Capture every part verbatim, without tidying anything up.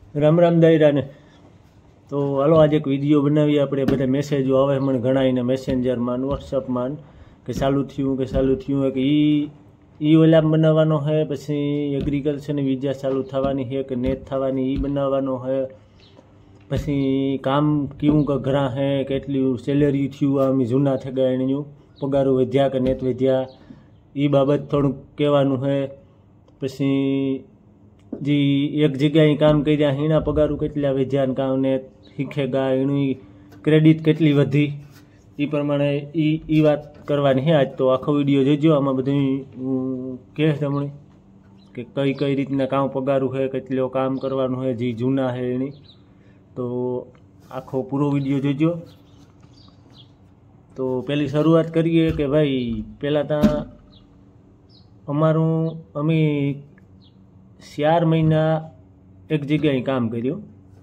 રામ રામ દાયરાને. તો હાલો આજે એક વિડીયો બનાવીએ આપણે. બધા મેસેજો આવે મને ઘણા એને મેસેન્જરમાં વોટ્સઅપમાં કે ચાલુ થયું કે ચાલુ થયું કે એ એ ઓલા બનાવવાનો છે, પછી એગ્રીકલ્ચરની વિઝા ચાલુ થવાની છે કે નેટ થવાની એ બનાવવાનો છે, પછી કામ કેવું કે ઘણા છે, કેટલી સેલેરી થયું, આમ જૂના થઈ ગયા એનું પગારો વધ્યા કે નેટ વધ્યા એ બાબત થોડુંક કહેવાનું છે. પછી જે એક જગ્યાએ કામ કર્યા એના પગારો કેટલા વધ્યા ને કામ ને શીખે ગયા એની ક્રેડિટ કેટલી વધી એ પ્રમાણે એ એ વાત કરવાની છે આજ. તો આખો વિડીયો જોજો. આમાં બધું કહે તમને કે કઈ કઈ રીતના કામ પગારું છે, કેટલો કામ કરવાનું છે, જે જૂના છે એની. તો આખો પૂરો વિડીયો જોજો. તો પહેલી શરૂઆત કરીએ કે ભાઈ પહેલાં ત્યાં અમારું અમે ચાર મહિના એક જગ્યાએ કામ કર્યું.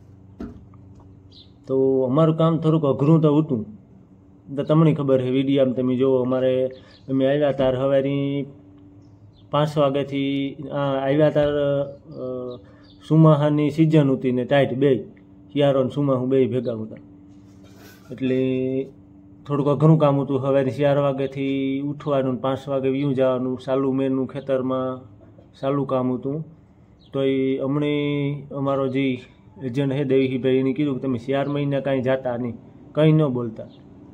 તો અમારું કામ થોડુંક અઘરું તો હતું, તો તમને ખબર છે વિડીયામાં તમે જુઓ. અમારે અમે આવ્યા તાર સવારની પાંચ વાગ્યાથી આવ્યા તાર સુમાહાની સિઝન હતી ને ટાઈટ બે શિયાળો ને સુમાહું બે ભેગા હતા, એટલે થોડુંક અઘરું કામ હતું. સવારે ચાર વાગ્યાથી ઉઠવાનું, પાંચ વાગે વ્યૂ જવાનું, ચાલુ મેનું ખેતરમાં ચાલુ કામ હતું. તો એ હમણે અમારો જે એજન્ટ છે દેવીભાઈ એને કીધું કે તમે ચાર મહિના કાંઈ જાતા નહીં, કંઈ ન બોલતા.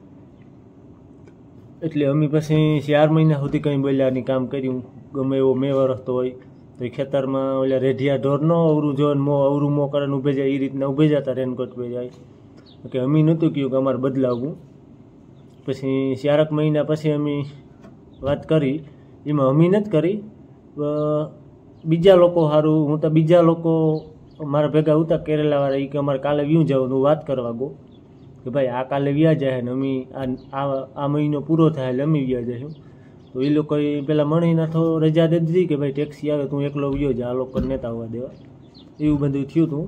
એટલે અમે પછી ચાર મહિના સુધી કંઈ બોલ્યા નહીં, કામ કર્યું. ગમે એવો મેં વરસતો હોય તો એ ખેતરમાં ઓલા રેઢિયા ઢોર ન અવરું જો મો અવરું મો કરીને ઊભે જાય એ રીતના ઊભે જતા, રેનકોટ પે જાય કે અમે નહોતું કહ્યું કે અમારે બદલાવવું. પછી ચારક મહિના પછી અમે વાત કરી, એમાં અમે નથી કરી, બીજા લોકો સારું. હું તો બીજા લોકો મારા ભેગા ઉતા કેરેલાવાળા એ કે અમારે કાલે વ્યૂ જવાનું વાત કરવા ગો કે ભાઈ આ કાલે વ્યા જાય ને અમે આ આ મહિનો પૂરો થાય એટલે અમે વ્યા જઈશું. તો એ લોકોએ પેલા મણીને તો રજા દે દીધી કે ભાઈ ટેક્સી આવે તું એકલો વ્યો જા, આ લોકો નેતા આવવા દેવા. એવું બધું થયું હતું.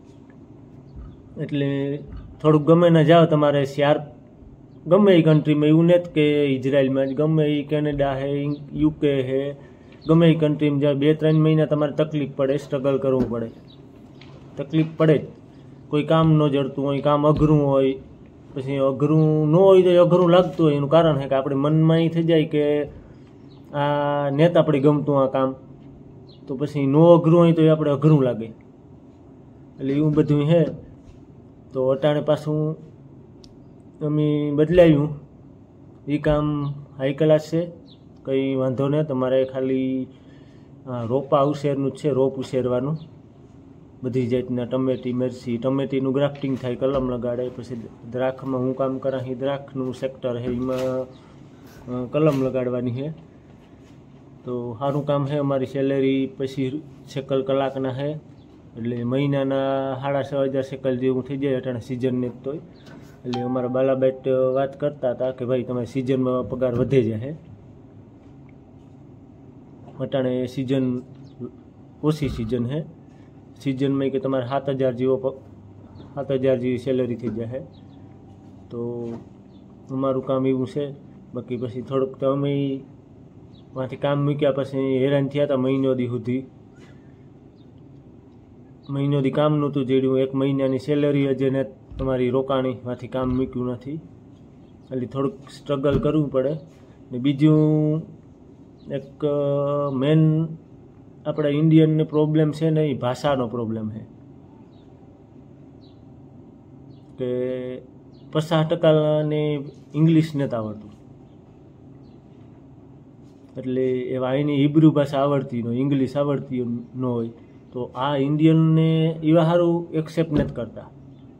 એટલે થોડુંક ગમે ને જાઓ તમારે ચાર ગમે એ કન્ટ્રીમાં, એવું નથી કે ઇઝરાયલમાં જ, ગમે એ કેનેડા છે, યુકે છે, ગમે એ કન્ટ્રીમાં જાઓ બે ત્રણ મહિના તમારે તકલીફ પડે, સ્ટ્રગલ કરવું પડે, તકલીફ પડે જ. કોઈ કામ ન જડતું હોય, કામ અઘરું હોય, પછી અઘરું ન હોય તો અઘરું લાગતું હોય. એનું કારણ છે કે આપણે મનમાં એ થઈ જાય કે આ નેત આપણે ગમતું આ કામ, તો પછી નો અઘરું હોય તો એ આપણે અઘરું લાગે. એટલે એવું બધું છે. તો અટાણે પાછું અમે બદલાવ્યું. એ કામ હાઈ ક્લાસ છે, કંઈ વાંધો નહીં. તમારે ખાલી રોપા ઉછેરનું જ છે, રોપ ઉછેરવાનું બધી જાતના. ટમેટી, મિરચી, ટમેટીનું ગ્રાફ્ટિંગ થાય, કલમ લગાડે. પછી દ્રાક્ષમાં હું કામ કરા એ દ્રાક્ષનું સેક્ટર છે, એમાં કલમ લગાડવાની છે. તો સારું કામ છે. અમારી સેલેરી પછી સેકલ કલાકના છે, એટલે મહિનાના સાડા છ હજાર સેકલ જેવું થઈ જાય અટાણે સિઝનને તો. એટલે અમારા બાલાબાઈટ વાત કરતા હતા કે ભાઈ તમારી સિઝનમાં પગાર વધે જાય. અટાણે સિઝન ઓછી સિઝન છે. સિઝનમાં કે તમારે સાત હજાર જેવો સાત હજાર જેવી સેલરી થઈ જાય. તો અમારું કામ એવું છે. બાકી પછી થોડુંક તો અમે માંથી કામ મૂક્યા પછી હેરાન થયા હતા મહિનો દી સુધી. મહિનો દી કામ નહોતું જેડ્યું, એક મહિનાની સેલરી હજે ને તમારી રોકાણી માંથી કામ મૂક્યું નથી. એટલે થોડુંક સ્ટ્રગલ કરવું પડે. ને બીજું એક મેન આપણા ઇન્ડિયનને પ્રોબ્લેમ છે ને એ ભાષાનો પ્રોબ્લેમ છે કે પચાસ ટકાને ઇંગ્લિશ નથી આવડતું. એટલે એવા એની હિબ્રુ ભાષા આવડતી ન હોય, ઇંગ્લિશ આવડતી ન હોય, તો આ ઇન્ડિયનને એવા સારું એક્સેપ્ટ નથી કરતા.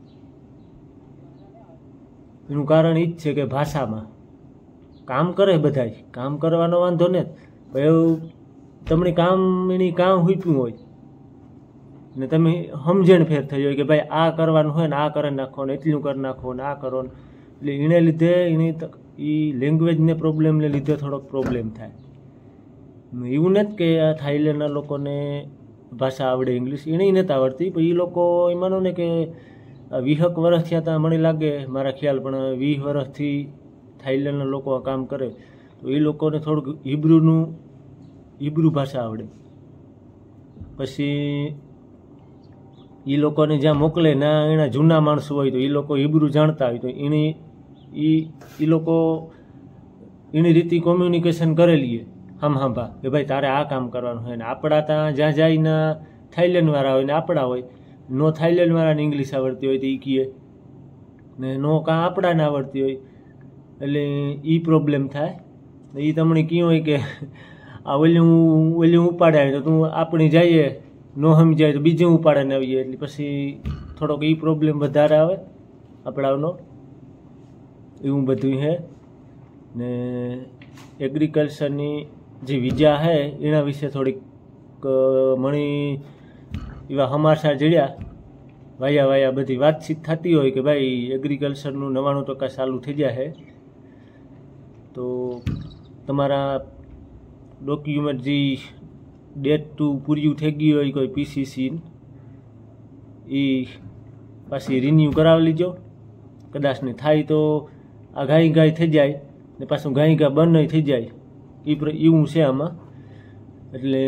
એનું કારણ એ જ છે કે ભાષામાં કામ કરે બધાય, કામ કરવાનો વાંધો નથી, પણ એવું તમને કામ એની કામ હૂપ્યું હોય ને તમે સમજણ ફેર થઈ હોય કે ભાઈ આ કરવાનું હોય ને આ કરી નાખો ને એટલું કરી નાખો ને આ કરો ને. એટલે એને લીધે એની એ લેંગ્વેજને પ્રોબ્લેમને લીધે થોડોક પ્રોબ્લેમ થાય. એવું નથી કે આ થાઈલેન્ડના લોકોને ભાષા આવડે ઇંગ્લિશ, એને નથી આવડતી, પણ એ લોકો એ માનો ને કે વીસક વર્ષ થયા ત્યાં મને લાગે મારા ખ્યાલ, પણ વીસ વર્ષથી થાઈલેન્ડના લોકો આ કામ કરે તો એ લોકોને થોડુંક હિબ્રુનું હિબ્રુ ભાષા આવડે. પછી એ લોકોને જ્યાં મોકલે ના એના જૂના માણસો હોય તો એ લોકો હિબ્રુ જાણતા હોય તો એની એ એ લોકો એની રીતે કોમ્યુનિકેશન કરેલી હમ હા ભા કે ભાઈ તારે આ કામ કરવાનું હોય ને આપણા ત્યાં જ્યાં જઈને થાઈલેન્ડવાળા હોય ને આપણા હોય નો થાઈલેન્ડવાળાને ઇંગ્લિશ આવડતી હોય તો એ કહે ને નો કાં આપણાને આવડતી હોય એટલે એ પ્રોબ્લેમ થાય એ તમને કહ્યું હોય કે આ ઓલું ઓલું ઉપાડે તો તું આપણી જઈએ નો સમજાય તો બીજું ઉપાડે ને આવીએ એટલે પછી થોડોક એ પ્રોબ્લેમ વધારે આવે આપણાનો એવું બધું છે ને એગ્રીકલ્ચરની જે વિઝા છે એના વિશે થોડીક મણી એવા સમાચાર જડ્યા વાયા વાયા બધી વાતચીત થતી હોય કે ભાઈ એગ્રીકલ્ચરનું નવ્વાણું ટકા ચાલુ થઈ જાય છે તો તમારા ડોક્યુમેન્ટ જે ડેટ ટુ પૂર્યું થઈ ગયું હોય કોઈ પીસીસી એ પાછી રિન્યૂ કરાવી લીજો કદાચ ને થાય તો આ ગાય ગાય થઈ જાય ને પાછું ગાય ગા બંધ થઈ જાય એ એવું છે આમાં એટલે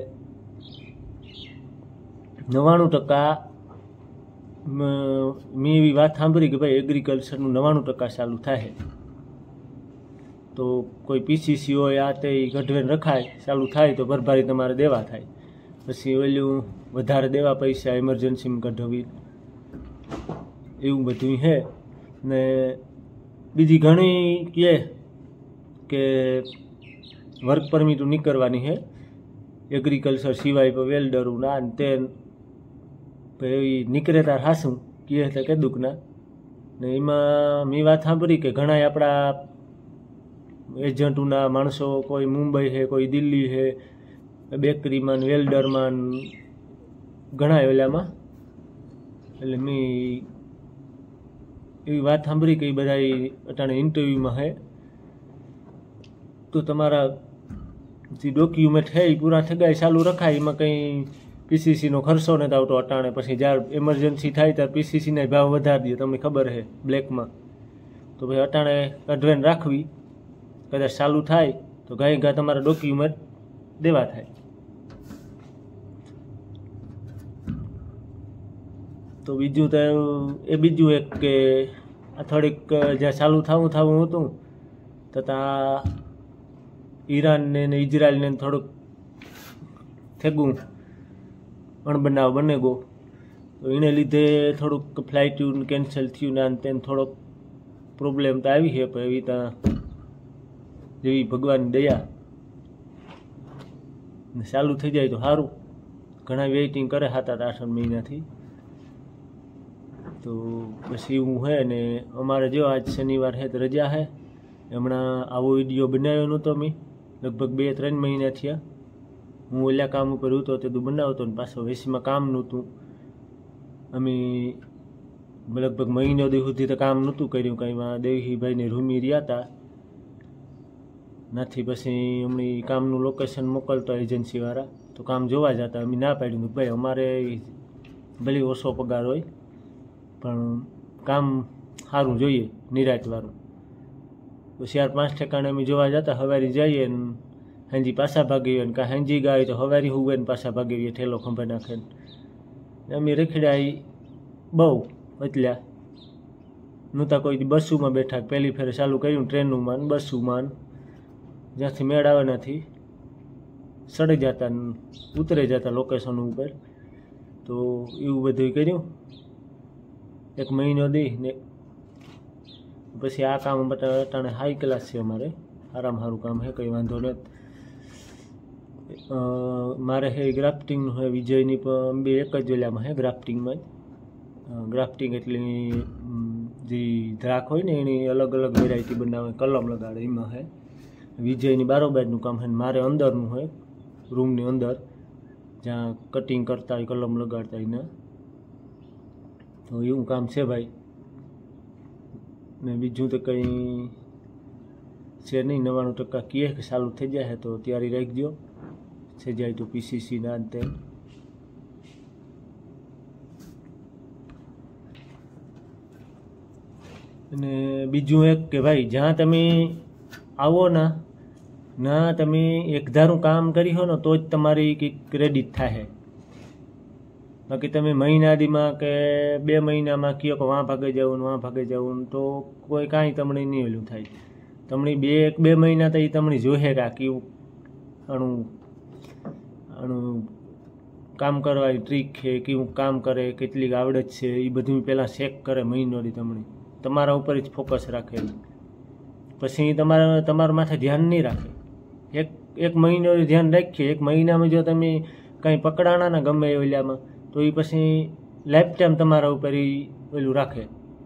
નવ્વાણું ટકા મેં એવી વાત સાંભળી કે ભાઈ એગ્રીકલ્ચરનું નવ્વાણું ટકા ચાલુ થાય તો કોઈ પીસીસી હોય આ તે ગઢવેન રખાય ચાલુ થાય તો ભરભારી તમારે દેવા થાય પછી ઓલું વધારે દેવા પૈસા ઇમરજન્સીમાં કઢવી એવું બધું છે ને બીજી ઘણી કહે કે વર્ક પરમિટ નીકળવાની છે એગ્રીકલ્ચર સિવાય પણ વેલ્ડરું ના તે ભાઈ નીકળે તાર હાસું કહે તો કે દુઃખના ને એમાં મેં વાત સાંભળી કે ઘણા આપણા એજન્ટોના માણસો કોઈ મુંબઈ છે કોઈ દિલ્હી છે બેકરીમાં વેલ્ડરમાં ઘણા ઓલામાં એટલે મેં એવી વાત સાંભળી કે એ બધા અટાણે ઇન્ટરવ્યૂમાં છે તો તમારા જે ડોક્યુમેન્ટ છે એ પૂરા થઈ ગયા ચાલુ રખાય એમાં કંઈ પીસીસીનો ખર્ચો નથી આવતો અટાણે પછી જ્યારે એમરજન્સી થાય ત્યારે પીસીસીના ભાવ વધારી દે તમને ખબર છે બ્લેકમાં તો ભાઈ અટાણે કઢવેન રાખવી કદાચ ચાલુ થાય તો ગાય ગા તમારા ડોક્યુમેન્ટ દેવા થાય તો બીજું તો એ બીજું એક કે આ થોડીક જ્યાં ચાલુ થવું થવું હતું તો ત્યાં ઈરાનને ને ઇઝરાયલને થોડુંક થેગું અણબનાવ બને ગો તો એને લીધે થોડુંક ફ્લાઇટ કેન્સલ થયું ને તેને થોડોક પ્રોબ્લેમ તો આવી છે પણ એવી ત્યાં જેવી ભગવાનની દયા ચાલુ થઈ જાય તો સારું ઘણા વેઇટિંગ કરે સાત આઠ આઠ મહિનાથી તો પછી એવું છે ને અમારે જો આજ શનિવાર છે તો રજા છે હમણાં આવો વિડીયો બનાવ્યો નહોતો મેં લગભગ બે ત્રણ મહિના થયા હું ઓલા કામ ઉપર હતો તે તું બનાવતો ને પાછો વેસીમાં કામ નહોતું અમે લગભગ મહિનો દી સુધી તો કામ નહોતું કર્યું કંઈમાં દેવીભાઈને રૂમી રહ્યા હતા નથી પછી હમણાં કામનું લોકેશન મોકલતો એજન્સીવાળા તો કામ જોવા જતા અમે ના પાડ્યું ભાઈ અમારે ભલે ઓછો પગાર હોય પણ કામ સારું જોઈએ નિરાંતવાળું તો ચાર પાંચ ઠેકાણે અમે જોવા જતા હવારી જઈએ ને હાંજી પાછા ભાગીએ ને કાં હાંજી ગાય તો હવારી હુવે ને પાછા ભાગીએ ઠેલો ખંભે નાખે ને અમે રખડ્યા બહુ એટલા નહોતા કોઈ બસુમાં બેઠા પહેલી ફેરે ચાલુ કર્યું ટ્રેનોમાં ને બસુમાં જ્યાંથી મેળ આવે નથી સડી જતા ઉતરે જતા લોકેશન ઉપર તો એવું બધું કર્યું એક મહિનો દી ને પછી આ કામ અટાણે હાઈ ક્લાસ છે અમારે આરામ સારું કામ છે કંઈ વાંધો નથી મારે હે ગ્રાફ્ટિંગનું છે વિજયની પણ બે એક જ ઓલામાં હે ગ્રાફ્ટિંગમાં જ ગ્રાફ્ટિંગ એટલે જે દ્રાક હોય ને એની અલગ અલગ વેરાયટી બનાવે કલમ લગાડે એમાં છે વિજયની બારોબારનું કામ છે મારે અંદરનું હોય રૂમની અંદર જ્યાં કટિંગ કરતા હોય કલમ લગાડતા એના તો એવું કામ છે ભાઈ ને બીજું તો કંઈ છે નહીં નવ્વાણું ટકા કહે કે ચાલુ થઈ જાય તો તૈયારી રાખજો થઈ જાય તો પીસીસી ના અંતે અને બીજું એક કે ભાઈ જ્યાં તમે આવો ના ના તમે એક ધારું કામ કરી હો ને તો જ તમારી કંઈક ક્રેડિટ થાય બાકી તમે મહિનાદીમાં કે બે મહિનામાં કયો કે વાં ભાગે જવું ને વાં ભાગે જવું તો કોઈ કાંઈ તમને નહીં ઓલું થાય. તમને બે એક બે મહિના તો એ તમને જોશે કે આ કેવું આનું આનું કામ કરવાની ટ્રીક છે, કેવું કામ કરે, કેટલીક આવડત છે, એ બધું પહેલાં ચેક કરે મહિનોથી તમને તમારા ઉપર જ ફોકસ રાખે. પછી તમારા તમારા માથે ધ્યાન નહીં રાખે. એક એક મહિનો ધ્યાન રાખીએ. એક મહિનામાં જો તમે કંઈ પકડાણા ને ગમે એ ઓલામાં તો એ પછી લાઈફ ટાઈમ તમારા ઉપર એ ઓલું રાખે.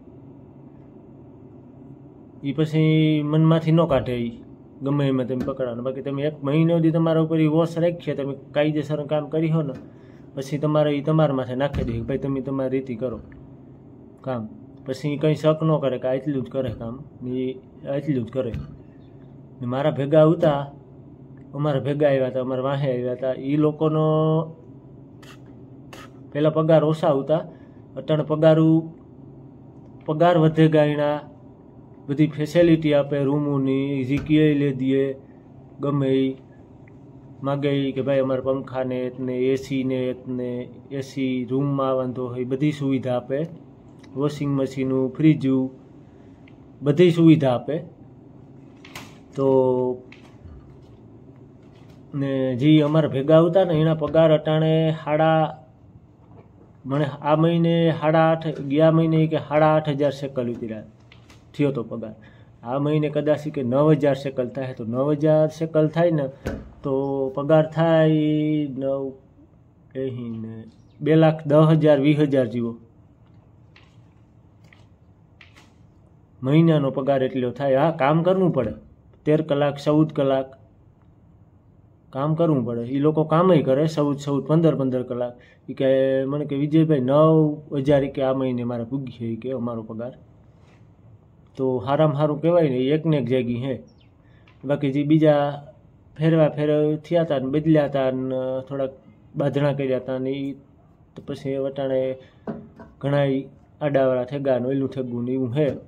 એ પછી મનમાંથી ન કાઢે એ ગમે એમાં તમે પકડાનો. બાકી તમે એક મહિનોથી તમારા ઉપર એ વોશ રાખીએ, તમે કાયદેસર કામ કરી હો ને પછી તમારે એ તમારા માથે નાખી દે ભાઈ તમે તમારી રીતે કરો કામ. પછી કંઈ શક ન કરે કે આટલું જ કરે કામ ને આટલું જ કરે. ને મારા ભેગા હતા, અમારા ભેગા આવ્યા હતા, અમારા વાહે આવ્યા હતા, એ લોકોનો પહેલાં પગાર ઓછા આવતા, અટાણે પગારું પગાર વધે ગાયના, બધી ફેસિલિટી આપે, રૂમોની જીકીએ લે દઈએ, ગમે એ માગે કે ભાઈ અમારે પંખાને ને એસીને ને એસી રૂમમાં વાંધો હોય બધી સુવિધા આપે, વોશિંગ મશીનું, ફ્રીજું, બધી સુવિધા આપે. તો ને જે અમારા ભેગા આવતા ને એના પગાર અટાણે સાડા મને આ મહિને સાડા આઠ ગયા મહિને કે સાડા આઠ હજાર સેકલ ઉતર્યા થયો તો પગાર. આ મહિને કદાચ કે નવ હજાર સેકલ થાય તો નવ હજાર સેકલ થાય ને તો પગાર થાય નવ ને બે લાખ દસ હજાર વીસ હજાર જેવો મહિનાનો પગાર એટલો થાય. હા, કામ કરવું પડે, તેર કલાક ચૌદ કલાક કામ કરવું પડે. એ લોકો કામય કરે ચૌદ ચૌદ પંદર પંદર કલાક. એ કે મને કે વિજયભાઈ નવ હજાર કે આ મહિને મારે પૂગી છે કે અમારો પગાર. તો સારામાં સારું કહેવાય ને, એકને એક જાગી હે. બાકી જે બીજા ફેરવા ફેરવ થયા હતા ને બદલ્યા હતા ને થોડાક બાંધણા કર્યા હતા ને એ તો પછી વટાણે ઘણા આડાવાળા થેગા ને ઓલું થેગું ને એવું હે.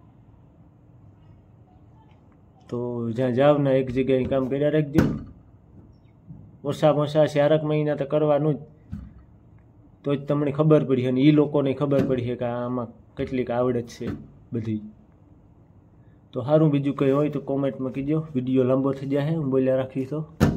તો જ્યાં જાવ ને એક જગ્યાએ કામ કર્યા રાખજો. ઓછામાં ઓછા ચારક મહિના તો કરવાનું જ, તો જ તમને ખબર પડી અને એ લોકોને ખબર પડી છે કે આમાં કેટલીક આવડત છે બધી. તો સારું, બીજું કંઈ હોય તો કોમેન્ટમાં કીજો. વિડીયો લાંબો થઈ જાય હું બોલ્યા રાખી તો.